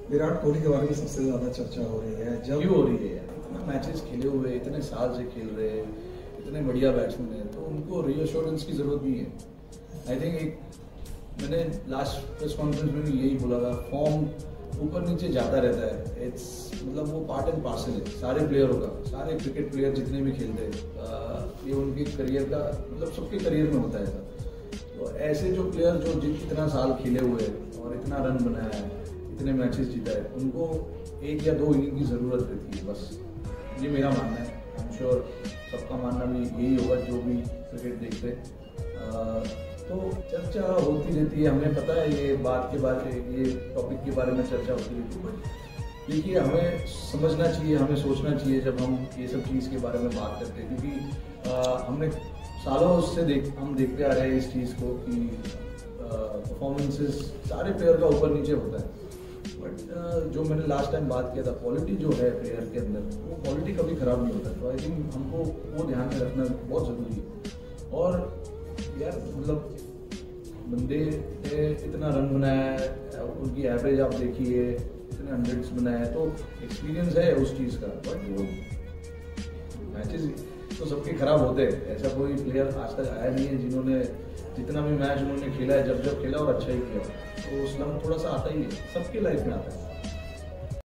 विराट कोहली के बारे में सबसे ज्यादा चर्चा हो रही है। जब क्यों हो रही है यार? इतना मैचेस खेले हुए, इतने साल से खेल रहे हैं, इतने बढ़िया बैट्समैन है, तो उनको रीअश्योरेंस की जरूरत नहीं है। आई थिंक मैंने लास्ट प्रेस कॉन्फ्रेंस में भी यही बोला था, फॉर्म ऊपर नीचे जाता रहता है। इट्स मतलब वो पार्ट एंड पार्सल है सारे प्लेयरों का। सारे क्रिकेट प्लेयर जितने भी खेलते हैं, ये उनके करियर का मतलब सबके करियर में होता है ऐसा। तो ऐसे जो प्लेयर जो इतना साल खेले हुए हैं और इतना रन बनाया है, इतने मैचेस जीता है, उनको 1 या 2 इनिंग की ज़रूरत रहती है बस। ये मेरा मानना है। आई एम श्योर सबका मानना भी यही होगा जो भी क्रिकेट देखते हैं। तो चर्चा होती रहती है, हमें पता है ये बात के बारे ये टॉपिक के बारे में चर्चा होती रहती है। बट देखिए, हमें समझना चाहिए, हमें सोचना चाहिए जब हम ये सब चीज़ के बारे में बात करते हैं, क्योंकि हमने सालों से हम देखते आ रहे हैं इस चीज़ को कि परफॉर्मेंसेस सारे प्लेयर का ऊपर नीचे होता है। बट जो मैंने लास्ट टाइम बात किया था, क्वालिटी जो है प्लेयर के अंदर, वो क्वालिटी कभी ख़राब नहीं होता। तो आई थिंक हमको वो ध्यान में रखना बहुत ज़रूरी है। और यार मतलब बंदे ने इतना रन बनाया है, उनकी एवरेज आप देखिए, इतने 100s बनाया है, तो एक्सपीरियंस है उस चीज़ का। बट वो मैचेस तो सबके खराब होते हैं। ऐसा कोई प्लेयर आज तक आया नहीं है जिन्होंने जितना भी मैच उन्होंने खेला है, जब खेला और अच्छा ही किया, तो स्लम थोड़ा सा आता ही है, सबके लाइफ में आता है।